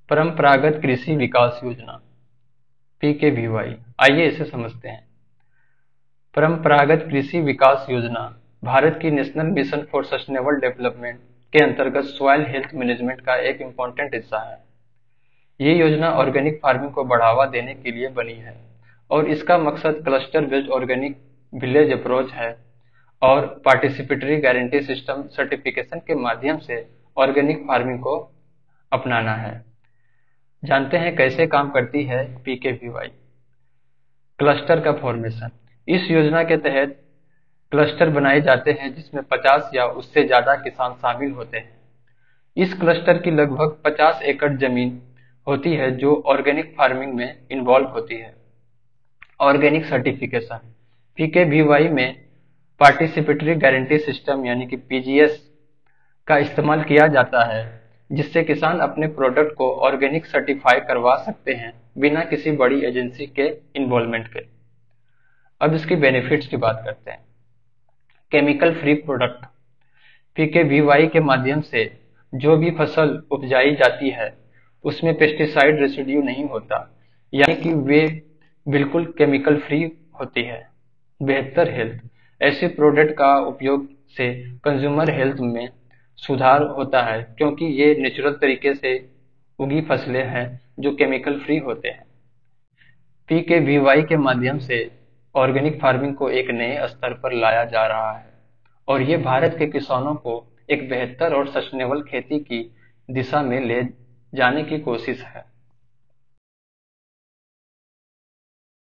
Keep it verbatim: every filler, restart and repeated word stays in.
परंपरागत कृषि विकास योजना पी के वी वाई। आइए इसे समझते हैं। परंपरागत कृषि विकास योजना भारत की national mission for sustainable development के अंतर्गत सॉइल हेल्थ मैनेजमेंट का एक इम्पोर्टेंट हिस्सा है। ये योजना ऑर्गेनिक फार्मिंग को बढ़ावा देने के लिए बनी है और इसका मकसद cluster based organic village approach है और पार्टिसिपेटरी गारंटी सिस्टम सर्टिफिकेशन के माध्यम से ऑर्गेनिक फार्मिंग को अपनाना है। जानते हैं कैसे काम करती है P K V Y. Cluster का फॉर्मेशन। इस योजना के तहत क्लस्टर बनाए जाते हैं जिसमें पचास या उससे ज्यादा किसान शामिल होते हैं। इस क्लस्टर की लगभग पचास एकड़ जमीन होती है जो ऑर्गेनिक फार्मिंग में इन्वॉल्व होती है। Organic certification. P K V Y में पार्टिसिपेटरी गारंटी सिस्टम यानी कि पी जी एस का इस्तेमाल किया जाता है जिससे किसान अपने प्रोडक्ट को ऑर्गेनिक सर्टिफाई करवा सकते हैं बिना किसी बड़ी एजेंसी के इन्वॉल्वमेंट के। अब इसकी बेनिफिट्स की बात करते हैं। Chemical free product. P K V Y के माध्यम से जो भी फसल उपजाई जाती है उसमें पेस्टिसाइड रेसिड्यू नहीं होता, यानी कि वे बिल्कुल केमिकल फ्री होती है। बेहतर हेल्थ। ऐसे प्रोडक्ट का उपयोग से कंज्यूमर हेल्थ में सुधार होता है क्योंकि ये नेचुरल तरीके से उगी फसलें हैं जो केमिकल फ्री होते हैं। पी के वी वाई के माध्यम से ऑर्गेनिक फार्मिंग को एक नए स्तर पर लाया जा रहा है और ये भारत के किसानों को एक बेहतर और सस्टेनेबल खेती की दिशा में ले जाने की कोशिश है।